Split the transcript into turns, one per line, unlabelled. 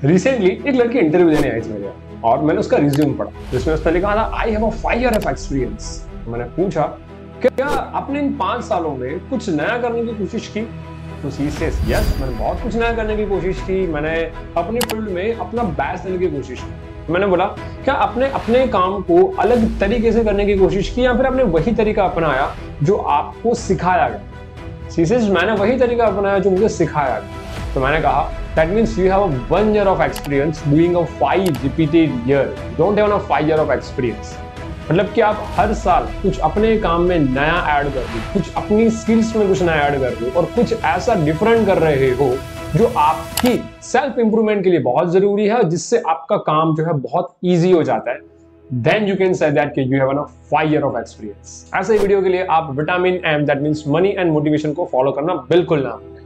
Recently एक लड़की interview देने आई थी मेरे यहाँ और मैंने उसका रिज्यूम पढ़ा जिसमें उसने लिखा था I have a 5 year of experience. मैंने पूछा क्या आपने इन 5 सालों में कुछ नया करने की कोशिश की? तो शी सेज यस, मैंने बहुत कुछ नया करने की कोशिश की, मैंने अपनी फील्ड में अपना बेस्ट देने की कोशिश की। मैंने बोला क्या आपने अपने काम को अलग तरीके से करने की कोशिश की या फिर आपने वही तरीका अपनाया जो आपको सिखाया गया? शी सेज मैंने वही तरीका अपनाया जो मुझे सिखाया गया। तो मैंने कहा that means you have a 1 year of experience doing a 5 repeated year, don't have a 5 year of experience. मतलब कि आप हर साल कुछ अपने काम में नया ऐड कर दो, कुछ अपनी स्किल्स में कुछ नया ऐड कर दो और कुछ ऐसा डिफरेंट कर रहे हो जो आपकी सेल्फ इंप्रूवमेंट के लिए बहुत जरूरी है, जिससे आपका काम जो है बहुत ईजी हो जाता है। Then you can say that you have a 5 year of experience. ऐसे वीडियो के लिए आप vitamin M that means money and motivation को फॉलो करना बिल्कुल ना भूलें।